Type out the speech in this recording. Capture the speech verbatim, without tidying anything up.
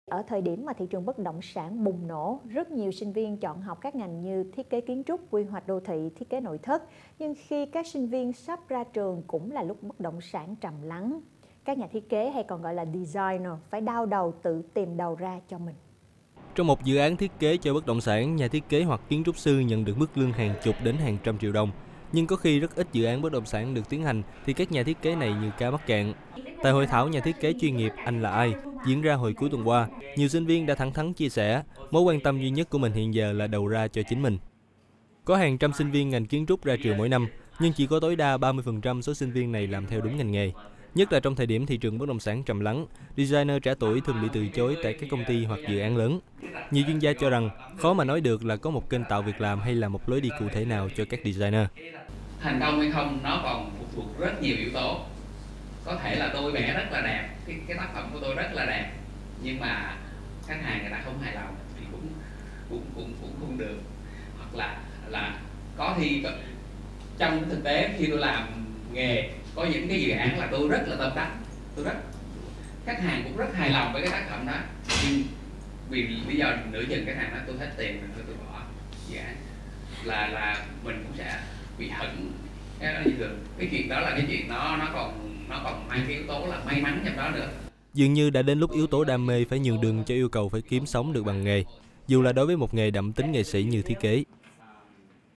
Ở thời điểm mà thị trường bất động sản bùng nổ, rất nhiều sinh viên chọn học các ngành như thiết kế kiến trúc, quy hoạch đô thị, thiết kế nội thất. Nhưng khi các sinh viên sắp ra trường cũng là lúc bất động sản trầm lắng. Các nhà thiết kế hay còn gọi là designer phải đau đầu tự tìm đầu ra cho mình. Trong một dự án thiết kế cho bất động sản, nhà thiết kế hoặc kiến trúc sư nhận được mức lương hàng chục đến hàng trăm triệu đồng. Nhưng có khi rất ít dự án bất động sản được tiến hành thì các nhà thiết kế này như cá mắc cạn. Tại hội thảo nhà thiết kế chuyên nghiệp Anh là ai diễn ra hồi cuối tuần qua, nhiều sinh viên đã thẳng thắn chia sẻ mối quan tâm duy nhất của mình hiện giờ là đầu ra cho chính mình. Có hàng trăm sinh viên ngành kiến trúc ra trường mỗi năm, nhưng chỉ có tối đa ba mươi phần trăm số sinh viên này làm theo đúng ngành nghề. Nhất là trong thời điểm thị trường bất động sản trầm lắng, designer trẻ tuổi thường bị từ chối tại các công ty hoặc dự án lớn. Nhiều chuyên gia cho rằng khó mà nói được là có một kênh tạo việc làm hay là một lối đi cụ thể nào cho các designer. Thành công hay không nó còn phụ thuộc rất nhiều yếu tố. Có thể là tôi vẽ rất là đẹp, cái, cái tác phẩm của tôi rất là đẹp, nhưng mà khách hàng người ta không hài lòng thì cũng cũng cũng cũng không được. Hoặc là là có khi trong thực tế khi tôi làm nghề có những cái dự án là tôi rất là tâm đắc, tôi rất khách hàng cũng rất hài lòng với cái tác phẩm đó, nhưng vì lý do nửa chừng khách hàng nói tôi hết tiền rồi tôi bỏ dự án, là là mình cũng sẽ bị hận. Cái đó như thường, cái chuyện đó là cái chuyện nó nó còn nó còn mang cái yếu tố là may mắn trong đó nữa. Dường như đã đến lúc yếu tố đam mê phải nhường đường cho yêu cầu phải kiếm sống được bằng nghề, dù là đối với một nghề đậm tính nghệ sĩ như thiết kế.